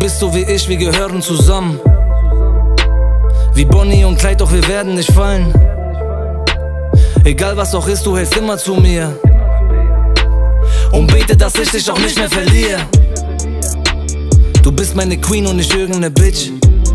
bist so wie ich, wir gehören zusammen. Wie Bonnie und Clyde, doch wir werden nicht fallen. Egal was auch ist, du hältst immer zu mir. Und bete, dass ich dich auch nicht mehr verliere. Du bist meine Queen und nicht irgendeine Bitch.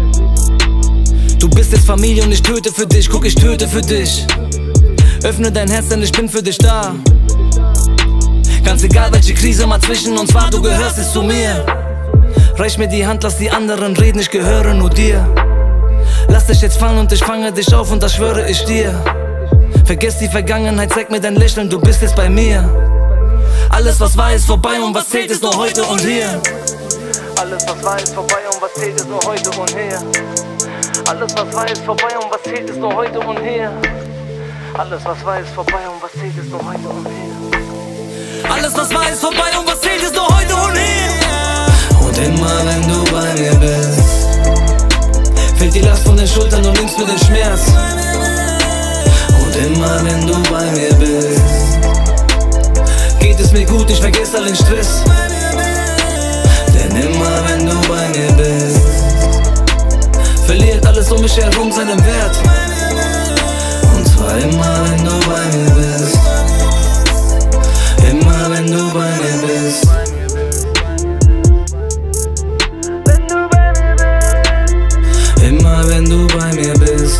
Du bist jetzt Familie und ich töte für dich, guck, ich töte für dich. Öffne dein Herz, denn ich bin für dich da. Ganz egal welche Krise mal zwischen uns war, du gehörst jetzt zu mir. Reich mir die Hand, lass die anderen reden, ich gehöre nur dir. Lass dich jetzt fallen und ich fange dich auf und das schwöre ich dir. Vergiss die Vergangenheit, zeig mir dein Lächeln, du bist jetzt bei mir. Alles was war ist vorbei und was zählt ist nur heute und hier. Alles was war ist vorbei und was zählt ist nur heute und hier. Alles was war ist vorbei und was zählt ist nur heute und hier. Alles was war ist vorbei und was zählt ist nur heute und hier. Alles was war ist vorbei und was zählt ist nur heute und hier. Und immer wenn du bei mir bist, fällt die Last von den Schultern und nimmst mir den Schmerz. Und immer wenn du bei mir bist, geht es mir gut, ich vergesse all den Stress. Denn immer wenn du bei mir bist, verliert alles um mich herum seinen Wert. Und zwar immer wenn du bei mir bist, immer wenn du bei mir bist. Immer wenn du bei mir bist.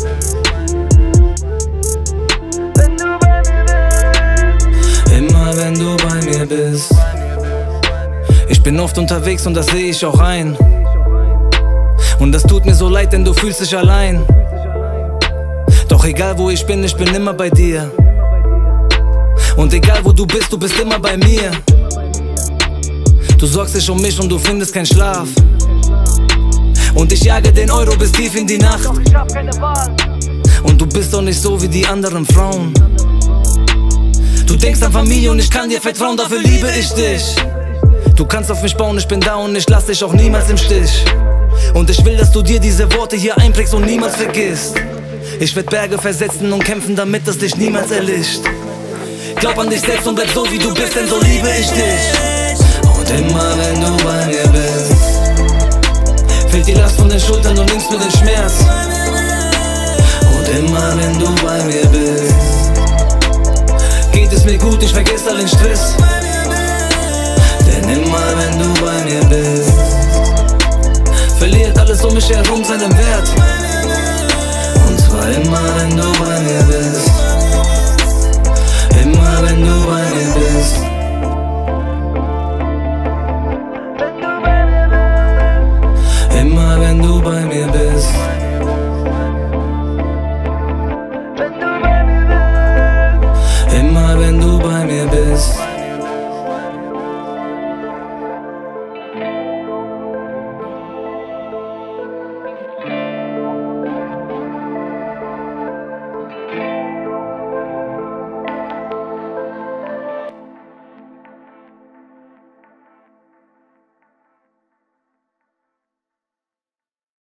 Immer wenn du bei mir bist. Ich bin oft unterwegs und das sehe ich auch ein. Und das tut mir so leid, denn du fühlst dich allein. Doch egal wo ich bin immer bei dir. Und egal wo du bist immer bei mir. Du sorgst dich um mich und du findest keinen Schlaf. Und ich jage den Euro bis tief in die Nacht. Und du bist doch nicht so wie die anderen Frauen. Du denkst an Familie und ich kann dir vertrauen, dafür liebe ich dich. Du kannst auf mich bauen, ich bin da und ich lass dich auch niemals im Stich. Und ich will, dass du dir diese Worte hier einprägst und niemals vergisst. Ich werd Berge versetzen und kämpfen, damit das dich niemals erlischt. Glaub an dich selbst und bleib so wie du bist, denn so liebe ich dich. Und immer wenn du bei mir bist, fällt die Last von den Schultern und nimmst mir den Schmerz. Und immer wenn du bei mir bist, geht es mir gut, ich vergesse all den Stress. Denn immer